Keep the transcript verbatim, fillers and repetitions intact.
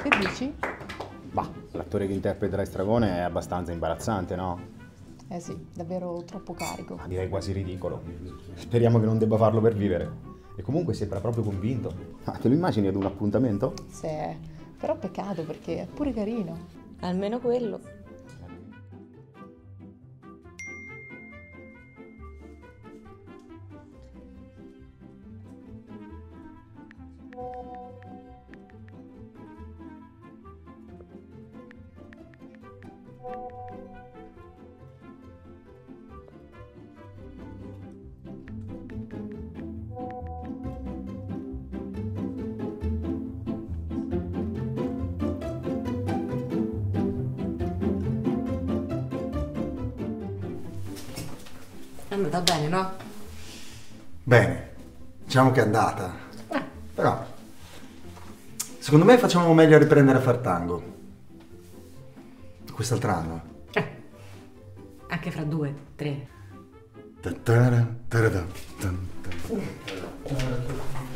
Che dici? Bah, l'attore che interpreta Estragone è abbastanza imbarazzante, no? Eh sì, davvero troppo carico. Ma direi quasi ridicolo. Speriamo che non debba farlo per vivere. E comunque sembra proprio convinto. Ma te lo immagini ad un appuntamento? Sì, però peccato perché è pure carino. Almeno quello. È andata bene, no? Bene, diciamo che è andata. Però, secondo me facciamo meglio a riprendere a far tango. Quest'altro anno. Eh, anche fra due, tre. Ta-ta-ra, ta-ra-ta, tan-tan.